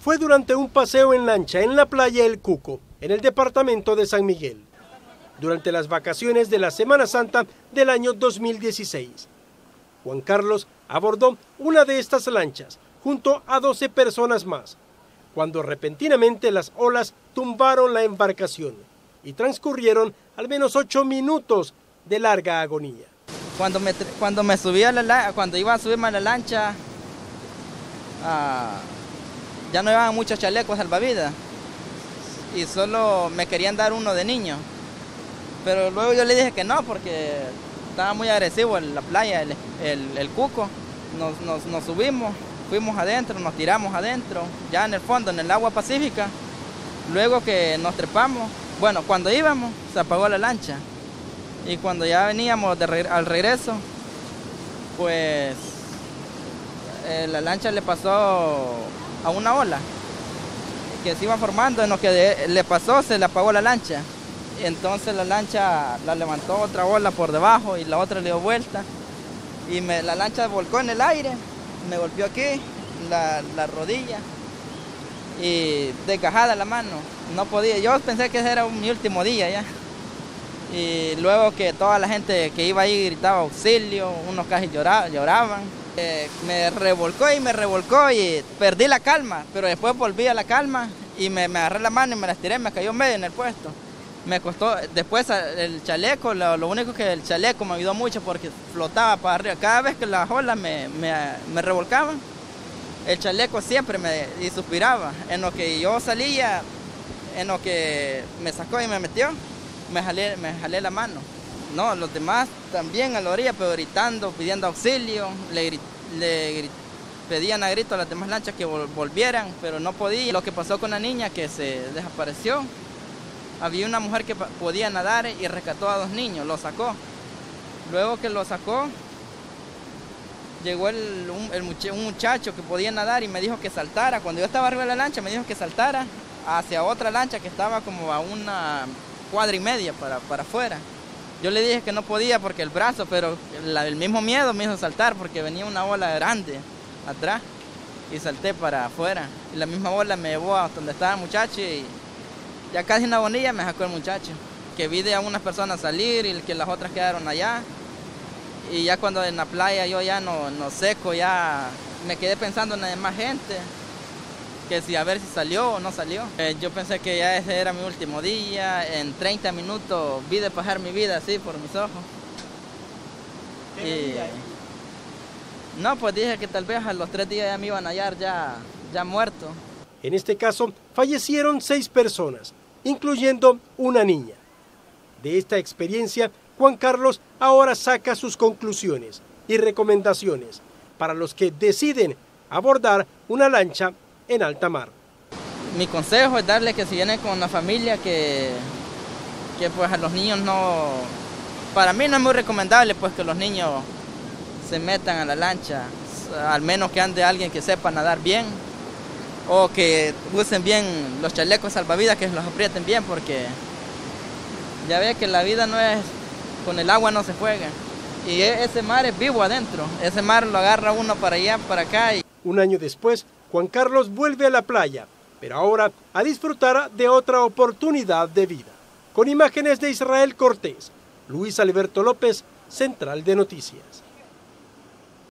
fue durante un paseo en lancha en la playa El Cuco, en el departamento de San Miguel, durante las vacaciones de la Semana Santa del año 2016. Juan Carlos abordó una de estas lanchas junto a 12 personas más, cuando repentinamente las olas tumbaron la embarcación y transcurrieron al menos 8 minutos de larga agonía. Cuando iba a subirme a la lancha, ya no llevaban muchos chalecos salvavidas y solo me querían dar uno de niño. Pero luego yo le dije que no, porque estaba muy agresivo en la playa, el Cuco. Nos subimos, fuimos adentro, nos tiramos adentro, ya en el fondo, en el agua Pacífica. Luego que nos trepamos, bueno, cuando íbamos, se apagó la lancha. Y cuando ya veníamos al regreso, pues la lancha le pasó a una ola que se iba formando. En lo que le pasó, se le apagó la lancha. Entonces la lancha la levantó otra ola por debajo y la otra le dio vuelta. Y la lancha volcó en el aire, me golpeó aquí, la rodilla y desgajada la mano. No podía, yo pensé que ese era mi último día ya. Y luego que toda la gente que iba ahí gritaba auxilio, unos casi lloraban. Me revolcó y perdí la calma, pero después volví a la calma y me agarré la mano y me la estiré, me cayó medio en el puesto. Me costó, después el chaleco, lo único que el chaleco me ayudó mucho porque flotaba para arriba. Cada vez que las olas me revolcaban, el chaleco siempre y suspiraba. En lo que yo salía, en lo que me sacó y me metió, me jalé la mano. No, los demás también a la orilla, pero gritando, pidiendo auxilio, le pedían a gritos a las demás lanchas que volvieran, pero no podía. Lo que pasó con la niña que se desapareció, había una mujer que podía nadar y rescató a 2 niños, lo sacó. Luego que lo sacó, llegó un muchacho que podía nadar y me dijo que saltara. Cuando yo estaba arriba de la lancha, me dijo que saltara hacia otra lancha que estaba como a 1,5 cuadras para afuera. Yo le dije que no podía porque el brazo, pero el mismo miedo me hizo saltar porque venía una ola grande atrás y salté para afuera. Y la misma ola me llevó a donde estaba el muchacho y ya casi en la bonilla me sacó el muchacho. Que vi de algunas personas salir y que las otras quedaron allá. Y ya cuando en la playa yo ya no seco, ya me quedé pensando en la demás gente, que si a ver si salió o no salió. Yo pensé que ya ese era mi último día. En 30 minutos vi de pasar mi vida así por mis ojos. No, pues dije que tal vez a los 3 días ya me iban a hallar ya muerto. En este caso, fallecieron 6 personas, incluyendo una niña. De esta experiencia, Juan Carlos ahora saca sus conclusiones y recomendaciones para los que deciden abordar una lancha en alta mar. Mi consejo es darle que si vienen con la familia que pues a los niños no, para mí no es muy recomendable pues que los niños se metan a la lancha, al menos que ande alguien que sepa nadar bien o que usen bien los chalecos salvavidas, que los aprieten bien, porque ya ve que la vida no es, con el agua no se juega y ese mar es vivo adentro, ese mar lo agarra uno para allá, para acá. Un año después, Juan Carlos vuelve a la playa, pero ahora a disfrutar de otra oportunidad de vida. Con imágenes de Israel Cortés, Luis Alberto López, Central de Noticias.